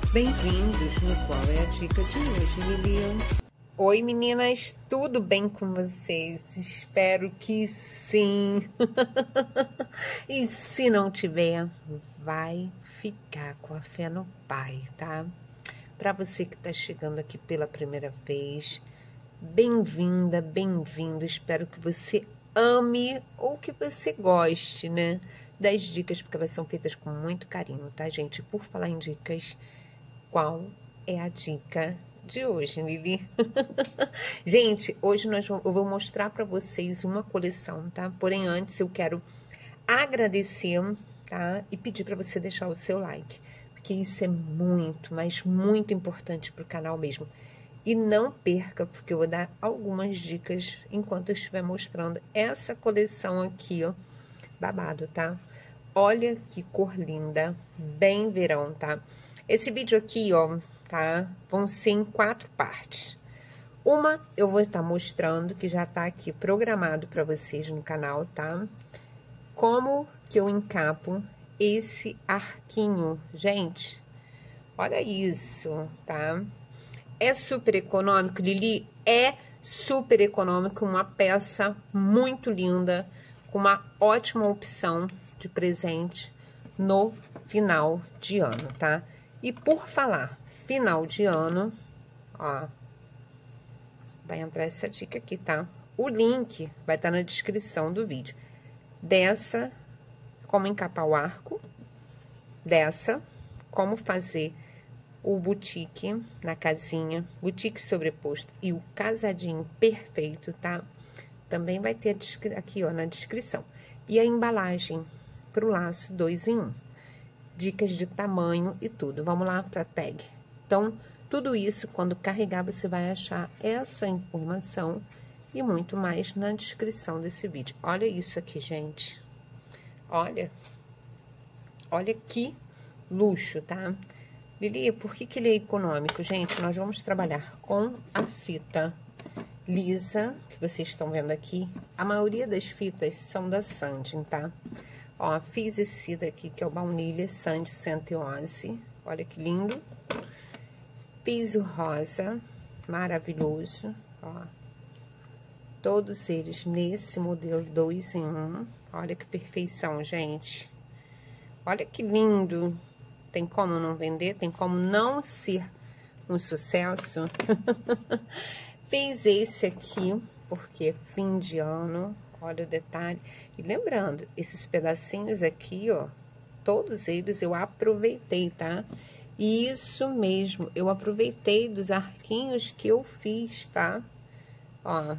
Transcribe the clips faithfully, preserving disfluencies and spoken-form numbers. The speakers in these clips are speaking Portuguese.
Bem-vindos no Qual é a Dica de hoje, Lilian? Oi meninas, tudo bem com vocês? Espero que sim. E se não tiver, vai ficar com a fé no Pai, tá? Para você que tá chegando aqui pela primeira vez, bem-vinda, bem-vindo. Espero que você ame ou que você goste, né? Das dicas, porque elas são feitas com muito carinho, tá, gente? Por falar em dicas, qual é a dica de hoje, Lili? Gente, hoje nós vamos, eu vou mostrar para vocês uma coleção, tá? Porém, antes eu quero agradecer, tá? E pedir para você deixar o seu like, porque isso é muito, mas muito importante para o canal mesmo. E não perca, porque eu vou dar algumas dicas enquanto eu estiver mostrando essa coleção aqui, ó, babado, tá? Olha que cor linda, bem verão, tá? Esse vídeo aqui, ó, tá? Vão ser em quatro partes. Uma, eu vou estar mostrando, que já tá aqui programado para vocês no canal, tá? Como que eu encapo esse arquinho. Gente, olha isso, tá? É super econômico, Lili? É super econômico, uma peça muito linda, com uma ótima opção de presente no final de ano, tá? E por falar final de ano, ó, vai entrar essa dica aqui, tá? O link vai estar na descrição do vídeo. Dessa, como encapar o arco, dessa, como fazer o boutique na casinha, boutique sobreposto e o casadinho perfeito, tá? Também vai ter aqui, ó, na descrição. E a embalagem pro laço dois em um. Dicas de tamanho e tudo. Vamos lá pra tag. Então, tudo isso, quando carregar, você vai achar essa informação e muito mais na descrição desse vídeo. Olha isso aqui, gente. Olha. Olha que luxo, tá? Lili, por que que ele é econômico? Gente, nós vamos trabalhar com a fita lisa, que vocês estão vendo aqui. A maioria das fitas são da Sandin, tá? Ó, fiz esse daqui, que é o baunilha Sandin cento e onze. Olha que lindo. Piso rosa, maravilhoso, ó. Todos eles nesse modelo dois em um. Olha que perfeição, gente. Olha que lindo. Tem como não vender? Tem como não ser um sucesso? Fiz esse aqui, porque fim de ano, olha o detalhe. E lembrando, esses pedacinhos aqui, ó, todos eles eu aproveitei, tá? Isso mesmo, eu aproveitei dos arquinhos que eu fiz, tá? Ó,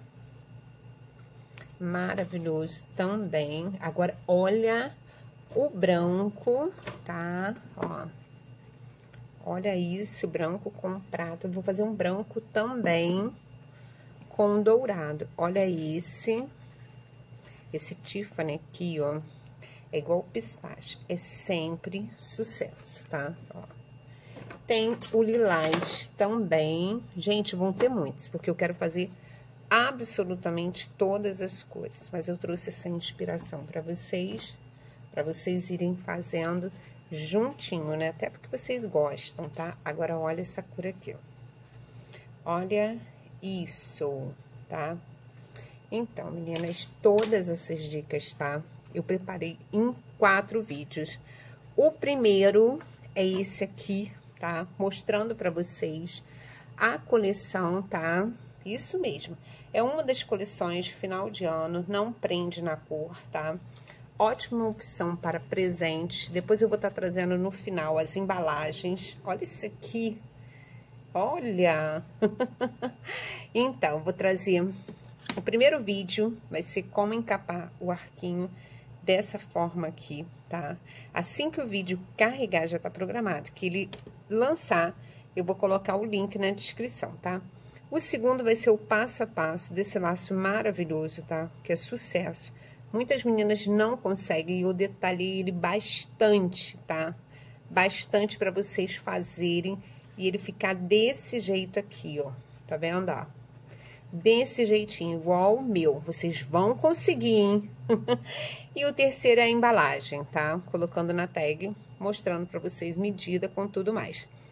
maravilhoso também. Agora, olha o branco, tá? Ó. Olha isso, branco com prata. Eu vou fazer um branco também com dourado. Olha esse. Esse Tiffany aqui, ó. É igual pistache. É sempre sucesso, tá? Ó. Tem o lilás também. Gente, vão ter muitos, porque eu quero fazer absolutamente todas as cores. Mas eu trouxe essa inspiração para vocês, para vocês irem fazendo juntinho, né? Até porque vocês gostam, tá? Agora, olha essa cor aqui, ó. Olha isso, tá? Então, meninas, todas essas dicas, tá? Eu preparei em quatro vídeos. O primeiro é esse aqui, tá? Mostrando pra vocês a coleção, tá? Isso mesmo. É uma das coleções de final de ano, não prende na cor, tá? Ótima opção para presentes. Depois eu vou estar trazendo no final as embalagens. Olha isso aqui. Olha! Então, vou trazer... O primeiro vídeo vai ser como encapar o arquinho dessa forma aqui, tá? Assim que o vídeo carregar, já tá programado, que ele lançar, eu vou colocar o link na descrição, tá? O segundo vai ser o passo a passo desse laço maravilhoso, tá? Que é sucesso. Muitas meninas não conseguem, e eu detalhei ele bastante, tá? Bastante para vocês fazerem e ele ficar desse jeito aqui, ó. Tá vendo, ó? Desse jeitinho, igual o meu. Vocês vão conseguir, hein? E o terceiro é a embalagem, tá? Colocando na tag, mostrando para vocês medida com tudo mais.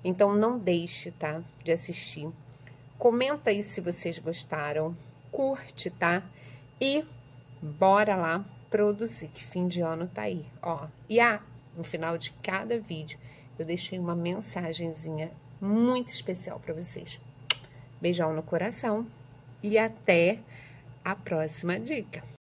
Então, não deixe, tá, de assistir. Comenta aí se vocês gostaram, curte, tá? E bora lá produzir, que fim de ano tá aí, ó. E ah, no final de cada vídeo, eu deixei uma mensagenzinha muito especial para vocês. Beijão no coração e até a próxima dica.